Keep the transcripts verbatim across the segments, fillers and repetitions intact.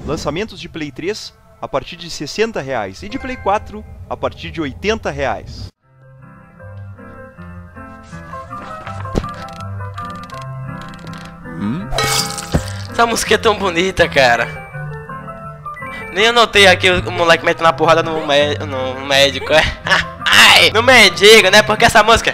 Lançamentos de Play três a partir de sessenta reais e de Play quatro a partir de oitenta reais. Hum? Essa música é tão bonita, cara. Nem eu notei aqui o moleque metendo uma porrada no, no médico, é? Ai, no mendigo, né? Porque essa música...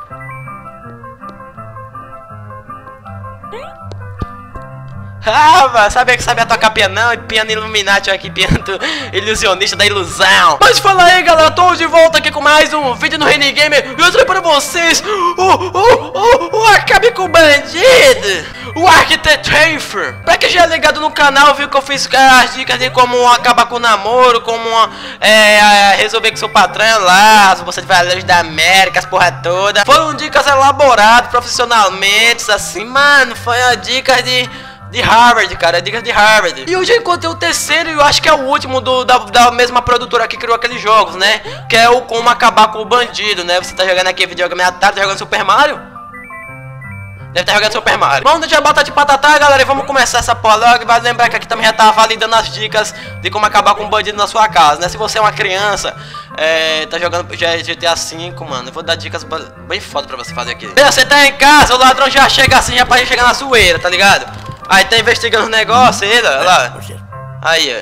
Ah, mano, sabia que sabia tocar pianão e piano Illuminati aqui, piano ilusionista da ilusão. Mas fala aí, galera, tô de volta aqui com mais um vídeo no Reni Gamer. E eu trouxe para vocês o, o, o, o Acabe com o Bandido, o Architecture. Pra quem já é ligado no canal, viu que eu fiz as dicas de como acabar com o namoro, como é, resolver com seu patrão lá, as bolsas de valores da América, as porra toda. Foram dicas elaboradas profissionalmente, assim, mano, foi a dica de... de Harvard, cara, dicas de Harvard. E hoje eu encontrei o terceiro e eu acho que é o último do, da, da mesma produtora que criou aqueles jogos, né? Que é o Como Acabar com o Bandido, né? Você tá jogando aqui videogame à tarde, tá jogando Super Mario? Deve estar tá jogando Super Mario. Vamos deixar botar de patatá, galera, e vamos começar essa porra logo. Vai lembrar que aqui também já tá validando as dicas de como acabar com um bandido na sua casa, né? Se você é uma criança, é, tá jogando já G T A cinco, mano, eu vou dar dicas bem foda pra você fazer aqui. Você tá em casa, o ladrão já chega assim, já pode chegar na zoeira, tá ligado? Aí tá investigando os negócios, aí, olha lá. Aí,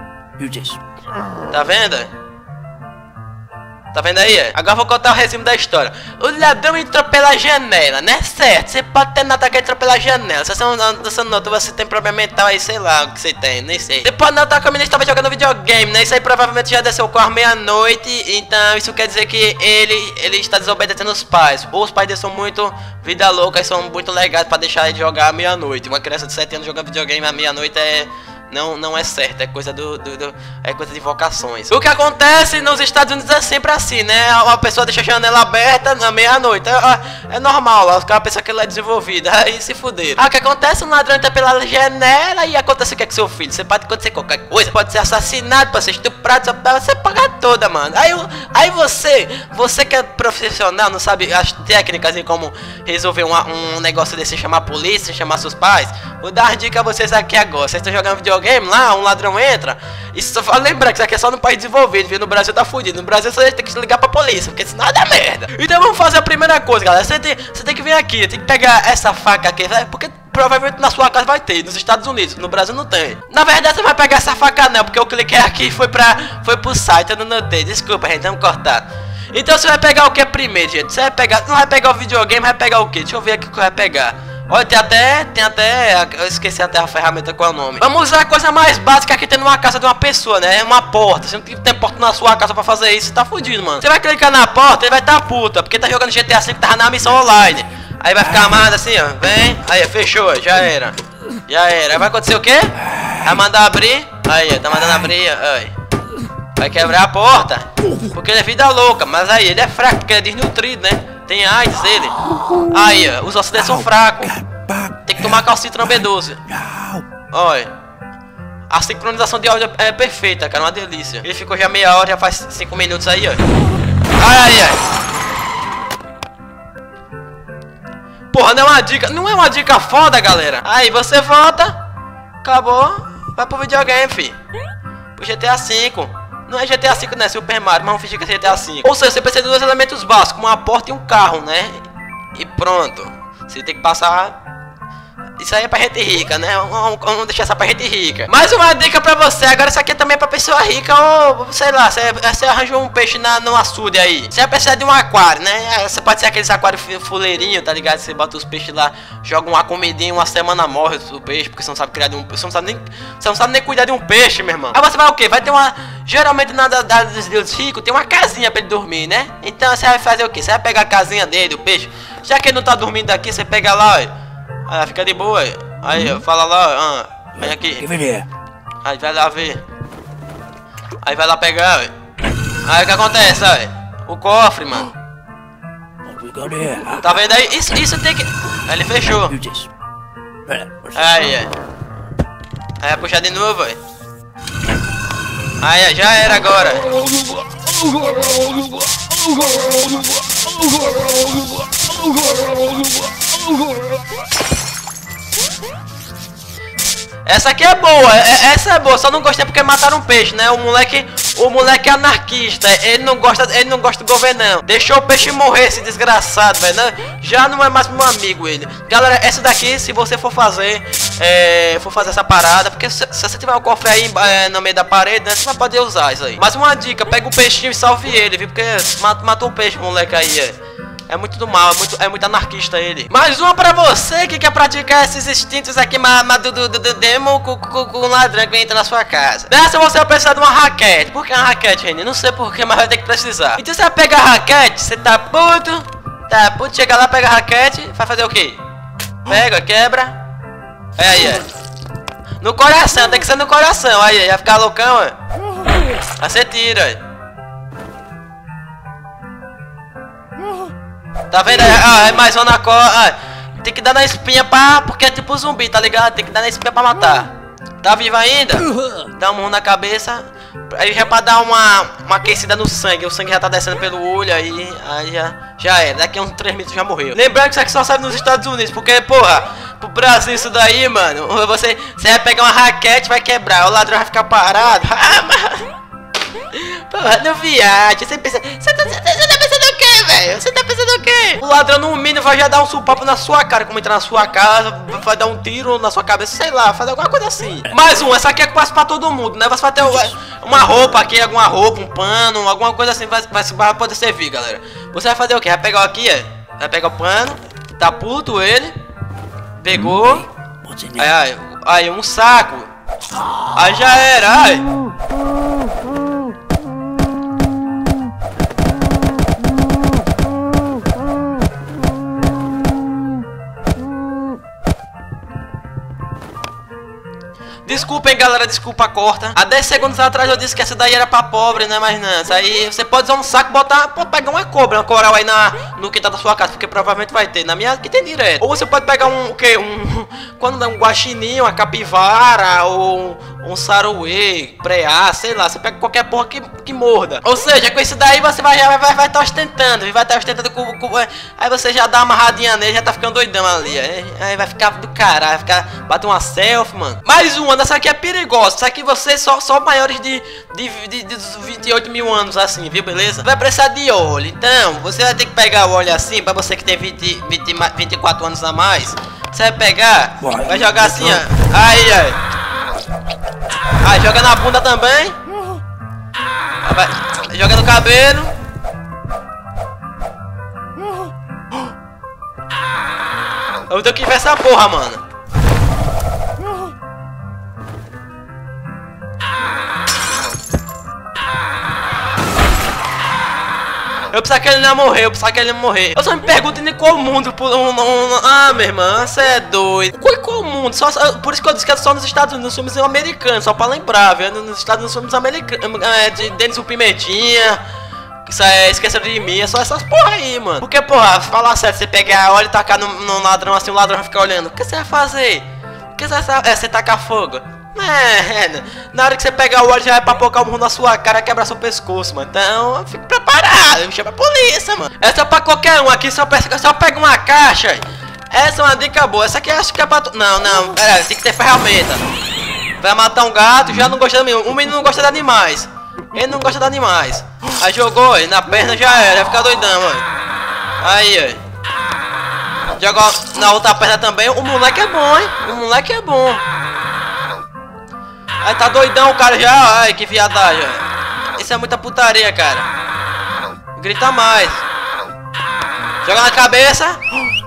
ó. Tá vendo? Tá vendo aí? Agora vou contar o resumo da história. O ladrão entrou pela janela, né? Certo, você pode ter notado que entrou pela janela. Se você não, você notou, você tem problema mental aí, sei lá o que você tem, nem sei. Você pode notar que a menina estava jogando videogame, né? Isso aí provavelmente já desceu com a meia-noite. Então isso quer dizer que ele, ele está desobedecendo os pais. Ou os pais dele são muito vida louca e são muito legais pra deixar ele jogar à meia-noite. Uma criança de sete anos jogando videogame à meia-noite é... Não, não é certo, é coisa do, do, do é coisa de vocações. O que acontece nos Estados Unidos é sempre assim, né? Uma pessoa deixa a janela aberta na meia-noite. É, é normal, lá os caras pensam que ela é desenvolvida. Aí se fuderam. Ah, o que acontece? Um ladrão entra pela janela e acontece o que é com seu filho. Você pode acontecer qualquer coisa, pode ser assassinado, pode ser estuprado, você paga toda, mano. Aí, aí você, você que é profissional, não sabe as técnicas de como resolver uma, um negócio desse, chamar a polícia, chamar seus pais. Vou dar uma dica a vocês aqui agora. Vocês estão jogando videogame game lá, um ladrão entra. E só lembrar que isso aqui é só no país desenvolvido, viu? No Brasil tá fudido. No Brasil você tem que ligar pra polícia, porque senão dá merda. Então vamos fazer a primeira coisa, galera. Você tem, você tem que vir aqui, tem que pegar essa faca aqui, porque provavelmente na sua casa vai ter, nos Estados Unidos, no Brasil não tem. Na verdade você vai pegar essa faca não, porque eu cliquei aqui e foi pra, foi pro site, eu não notei. Desculpa, gente, vamos cortar. Então você vai pegar o que primeiro, gente? Você vai pegar, não vai pegar o videogame, vai pegar o que? Deixa eu ver aqui o que vai pegar. Olha, tem até, tem até, eu esqueci até a ferramenta, qual é o nome. Vamos usar a coisa mais básica que tem numa casa de uma pessoa, né? Uma porta. Você não tem porta na sua casa pra fazer isso, você tá fudido, mano. Você vai clicar na porta, ele vai tá puta, porque tá jogando G T A cinco, tava na missão online. Aí vai ficar amarrado assim, ó, vem, aí, fechou, já era. Já era, aí vai acontecer o quê? Vai mandar abrir, aí, tá mandando abrir, aí. Vai quebrar a porta, porque ele é vida louca, mas aí, ele é fraco, porque ele é desnutrido, né? Tem AIDS ele. Aí, ó, os ossos dele são fracos. Tem que tomar calcitran B doze. Olha. A sincronização de áudio é perfeita, cara, uma delícia. Ele ficou já meia hora, já faz cinco minutos aí, ó. Ai, ai, ai. Porra, não é uma dica, não é uma dica foda, galera. Aí, você volta. Acabou. Vai pro videogame, fi. Pro G T A cinco. Não é G T A cinco, né? Super Mario, mas vamos fingir que é G T A cinco. Ou seja, você precisa de dois elementos básicos, uma porta e um carro, né? E pronto. Você tem que passar... Isso aí é pra gente rica, né? Vamos, vamos deixar essa pra gente rica. Mais uma dica pra você. Agora isso aqui também é pra pessoa rica ou... Sei lá, você, você arranjou um peixe na, no açude aí. Você vai precisar de um aquário, né? Você pode ser aqueles aquários fuleirinho, tá ligado? Você bota os peixes lá, joga uma comidinha, uma semana morre o peixe, porque você não sabe criar de um... Você não sabe nem, você não sabe nem cuidar de um peixe, meu irmão. Aí você vai o quê? Vai ter uma... Geralmente na da dos deuses ricos tem uma casinha pra ele dormir, né? Então você vai fazer o quê? Você vai pegar a casinha dele, o peixe. Já que ele não tá dormindo aqui, você pega lá, ó. Ah, fica de boa aí. Aí, ó, fala lá, ah, vem aqui. Aí vai lá ver. Aí vai lá pegar, ó. Aí o que acontece, ó? O cofre, mano. Tá vendo aí? Isso, isso tem que... Aí ele fechou. Aí, ó. Aí vai puxar de novo, ó. Aí, ó, já era agora. Essa aqui é boa, é, essa é boa, só não gostei porque mataram um peixe, né? O moleque, o moleque é anarquista, ele não gosta, ele não gosta do governo não. Deixou o peixe morrer, esse desgraçado, velho, né? Já não é mais meu amigo ele. Galera, essa daqui, se você for fazer, é, for fazer essa parada, porque se, se você tiver um cofre aí é, no meio da parede, né? Você vai poder usar isso aí. Mas uma dica, pega o peixinho e salve ele, viu? Porque matou o peixe, moleque aí, é. É muito do mal, é muito, é muito anarquista ele. Mais uma pra você que quer praticar esses instintos aqui ma, ma, do, do, do demo com, com, com o ladrão que entra na sua casa. Nessa você vai precisar de uma raquete. Por que uma raquete, Reni? Não sei porquê, mas vai ter que precisar. Então você vai pegar a raquete, você tá puto, tá puto, chega lá, pega a raquete, vai fazer o quê? Pega, quebra. É aí, é. No coração, tem que ser no coração. Aí, aí vai ficar loucão, ó. Aí você tira, aí. Tá vendo? Ah, é mais uma na co... Ah, tem que dar na espinha pra... Porque é tipo zumbi, tá ligado? Tem que dar na espinha pra matar. Tá vivo ainda? Dá um murro na cabeça. Aí já pra dar uma, uma aquecida no sangue. O sangue já tá descendo pelo olho aí. Aí já, já é. Daqui a uns três minutos já morreu. Lembrando que isso aqui só serve nos Estados Unidos. Porque, porra, pro Brasil isso daí, mano. Você, você vai pegar uma raquete, vai quebrar. O ladrão vai ficar parado. Ah, mano. Porra, não viaja. Você pensa... Você tá, você tá pensando o quê, velho? Você tá pensando o quê? O ladrão no mínimo vai já dar um supapo na sua cara. Como entrar na sua casa, vai dar um tiro na sua cabeça, sei lá, fazer alguma coisa assim. Mais um, essa aqui é quase pra todo mundo, né? Você vai ter uma roupa aqui, alguma roupa, um pano, alguma coisa assim, vai, vai, vai poder servir, galera. Você vai fazer o quê? Vai pegar aqui, é? Vai pegar o pano, tá puto ele. Pegou. Aí, aí, aí um saco. Aí já era, ai. Desculpem, galera, desculpa, corta. Há dez segundos atrás eu disse que essa daí era pra pobre, né? Mas não, isso aí você pode usar um saco e botar, pode pegar uma cobra, uma coral aí na, no quintal da sua casa, porque provavelmente vai ter. Na minha aqui tem direto. Ou você pode pegar um, o quê? Um, quando dá um guaxininho, uma capivara, ou um saruê, preá, sei lá. Você pega qualquer porra que, que morda. Ou seja, com isso daí você vai vai, vai, vai tá ostentando, vai estar tá ostentando com, com... Aí você já dá uma amarradinha nele, já tá ficando doidão ali. Aí, aí vai ficar do caralho, vai ficar... Bater uma selfie, mano. Mais uma, essa aqui é perigosa. Essa aqui você só, só maiores de, de, de, de vinte e oito mil anos assim, viu, beleza? Vai precisar de óleo. Então, você vai ter que pegar o óleo assim, pra você que tem vinte, vinte, vinte e quatro anos a mais. Você vai pegar, vai jogar assim, ó. Aí, aí. Aí, joga na bunda também. Vai, joga no cabelo. Eu tenho que ver essa porra, mano. Eu pensava que ele não ia morrer, eu pensava que ele ia morrer. Eu só me pergunto em qual mundo por um, um, um... Ah, meu irmão, você é doido. Qual, qual mundo? Só, por isso que eu disse que é só nos Estados Unidos, nos filmes americanos, só pra lembrar, viu? Nos Estados Unidos, nos filmes americanos, é, de Denis o Pimentinha, isso é, Esqueceram de Mim, é só essas porra aí, mano. Porque, porra, falar sério, você pegar óleo e tacar no, no ladrão assim, o ladrão vai ficar olhando. O que você vai fazer? O que você vai fazer? É, você tacar fogo. É, na hora que você pegar o óleo já é pra pocar o murro na sua cara e quebrar seu pescoço, mano. Então, fique preparado, chama a polícia, mano. Essa é pra qualquer um, aqui só, só pega uma caixa. Essa é uma dica boa, essa aqui acho que é pra tu... Não, não, pera, tem que ter ferramenta. Vai matar um gato, já não gosta de mim. O menino não gosta de animais. Ele não gosta de animais. Aí jogou ele na perna, já era, vai ficar doidão, mano. Aí, ó. Jogou na outra perna também. O moleque é bom, hein? O moleque é bom. Aí tá doidão o cara já, ai que viadagem. Isso é muita putaria, cara. Grita mais. Joga na cabeça.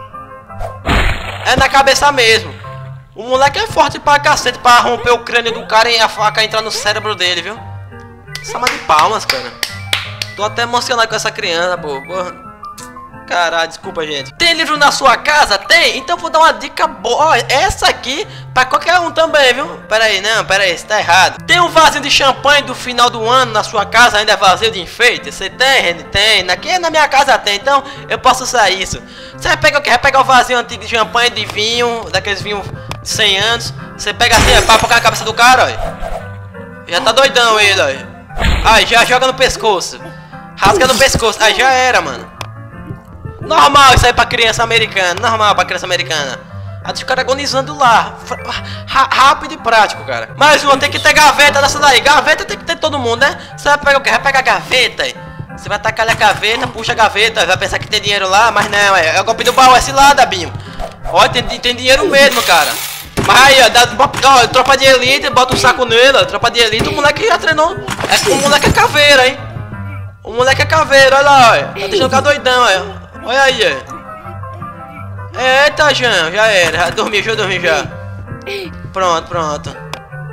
É na cabeça mesmo. O moleque é forte pra cacete pra romper o crânio do cara e a faca entrar no cérebro dele, viu? Salva de palmas, cara. Tô até emocionado com essa criança, pô. Porra. Caralho, desculpa, gente. Tem livro na sua casa? Tem? Então vou dar uma dica boa. Essa aqui, pra qualquer um também, viu? Pera aí, não, pera aí, você tá errado. Tem um vasinho de champanhe do final do ano na sua casa, ainda é vazio de enfeite? Você tem, Reni? Tem. Aqui na minha casa tem, então eu posso usar isso. Você vai pegar o quê? Vai pegar o vasinho antigo de champanhe, de vinho, daqueles vinhos de cem anos. Você pega assim, é pra focar na cabeça do cara, ó. Já tá doidão ele, ó. Aí, já joga no pescoço. Rasga no pescoço. Aí, já era, mano. Normal isso aí pra criança americana. Normal pra criança americana. Aí deixa o cara agonizando lá. Rápido e prático, cara. Mais uma, tem que ter gaveta dessa daí. Gaveta tem que ter todo mundo, né? Você vai pegar o quê? Vai pegar a gaveta aí. Você vai tacar a gaveta, puxa a gaveta, vai pensar que tem dinheiro lá, mas não, é, é o golpe do baú, é cilada, Binho. Olha, tem, tem dinheiro mesmo, cara. Mas aí, ó, dá, ó, tropa de elite, bota um saco nele, tropa de elite, o moleque já treinou. É, o moleque é caveira, hein? O moleque é caveira, olha lá, olha. Tá deixando ficar doidão, olha. Olha aí, ó. Eita, Jean, já era, já dormi, já dormi já. Pronto, pronto.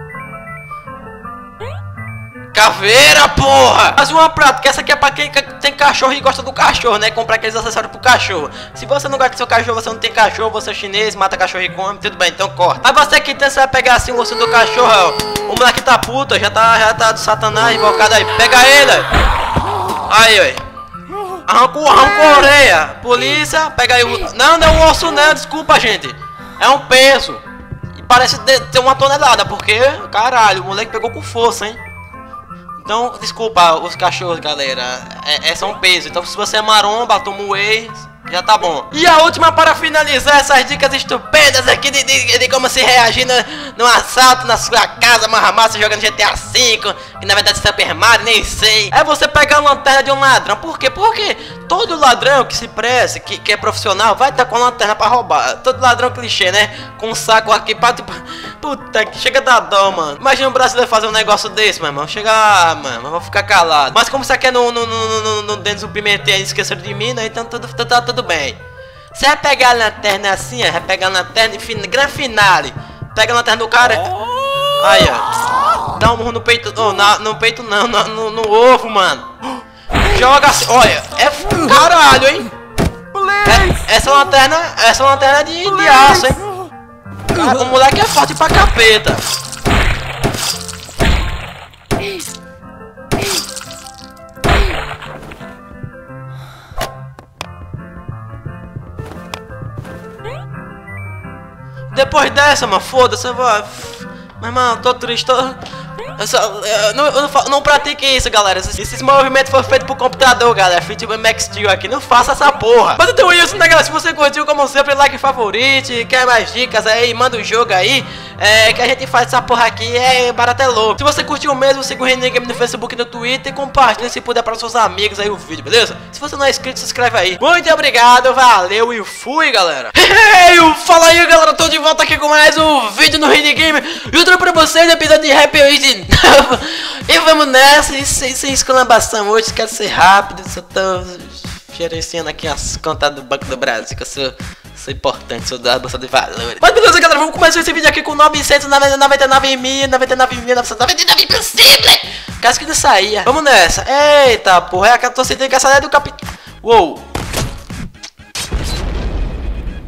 Caveira, porra! Mais uma prata, que essa aqui é pra quem tem cachorro e gosta do cachorro, né? Comprar aqueles acessórios pro cachorro. Se você não gosta do seu cachorro, você não tem cachorro, você é chinês, mata cachorro e come, tudo bem, então corta. Mas você que tem, você vai pegar assim o osso do cachorro, ó. O moleque tá puto, já tá, já tá do satanás invocado aí. Pega ele, ó. Aí, ó. Arrancou, arrancou a orelha. Polícia, pega aí o... Não, não é o osso não, desculpa, gente. É um peso. E parece ter uma tonelada, porque, caralho, o moleque pegou com força, hein? Então, desculpa os cachorros, galera, é, é só um peso. Então, se você é maromba, toma o whey, já tá bom. E a última para finalizar essas dicas estupendas aqui de, de, de como se reagir no, no assalto na sua casa, marra massa, jogando G T A cinco, que na verdade é Super Mario, nem sei. É você pegar a lanterna de um ladrão. Por quê? Porque todo ladrão que se preze, que, que é profissional, vai estar com a lanterna pra roubar. Todo ladrão clichê, né? Com um saco aqui pra... Puta, que chega da dó, mano. Imagina um brasileiro fazer um negócio desse, meu irmão. Chega, ah, mano, eu vou ficar calado. Mas como isso aqui é no, no, no, no, no Denis do Pimentel e esqueceram de mim, né? Então tudo, tudo, tudo, tudo bem. Você vai pegar a lanterna assim, ó. Vai pegar a lanterna e fin... grande finale. Pega a lanterna do cara. Aí, ó. Dá um murro no peito. Oh, na, no peito não, no, no, no ovo, mano. Joga assim. Olha, é caralho, hein? É, essa lanterna. Essa lanterna é de, de aço, hein? Cara, o moleque é forte pra capeta. Depois dessa, mano, foda-se, eu vou... Mas, mano, tô triste, tô... Eu, só, eu, não, eu não, não pratique isso, galera. Esses, esses movimentos foram feitos por computador, galera. Feito tipo Max Steel aqui. Não faça essa porra. Mas então é isso, né, galera? Se você curtiu, como sempre, like, favorite. Quer mais dicas aí? Manda o um jogo aí. É, que a gente faz essa porra aqui. É barato, é louco. Se você curtiu mesmo, siga o Renegame no Facebook e no Twitter. E compartilhe se puder para seus amigos aí o vídeo, beleza? Se você não é inscrito, se inscreve aí. Muito obrigado, valeu e fui, galera. Hey, fala aí, galera. Tô de volta aqui com mais um vídeo no Renegame. Eu trouxe pra vocês o episódio de Happy Hoje. E vamos nessa, e sem, sem exclamação hoje, quero ser rápido, só tô gerenciando aqui as contas do Banco do Brasil, que eu sou, sou importante, sou da Bolsa de Valores. Mas beleza, galera, vamos começar esse vídeo aqui com novecentos e noventa e nove mil, noventa e nove mil novecentos e noventa e nove impossível! Caso que não saía. Vamos nessa. Eita, porra, é a torcida que essa é do capitão. Uou.